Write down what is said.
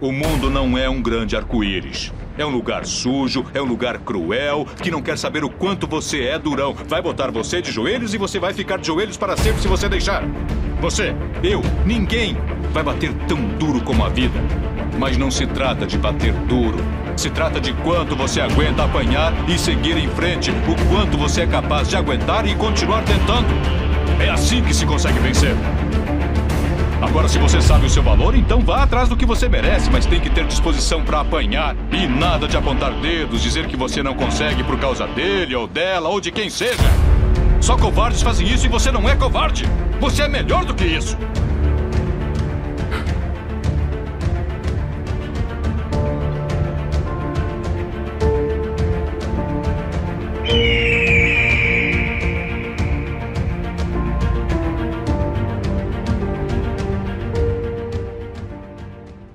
O mundo não é um grande arco-íris. É um lugar sujo, é um lugar cruel, que não quer saber o quanto você é durão. Vai botar você de joelhos e você vai ficar de joelhos para sempre se você deixar. Você, eu, ninguém vai bater tão duro como a vida. Mas não se trata de bater duro. Se trata de quanto você aguenta apanhar e seguir em frente. O quanto você é capaz de aguentar e continuar tentando. É assim que se consegue vencer. Agora, se você sabe o seu valor, então vá atrás do que você merece, mas tem que ter disposição para apanhar. E nada de apontar dedos, dizer que você não consegue por causa dele ou dela ou de quem seja. Só covardes fazem isso e você não é covarde. Você é melhor do que isso.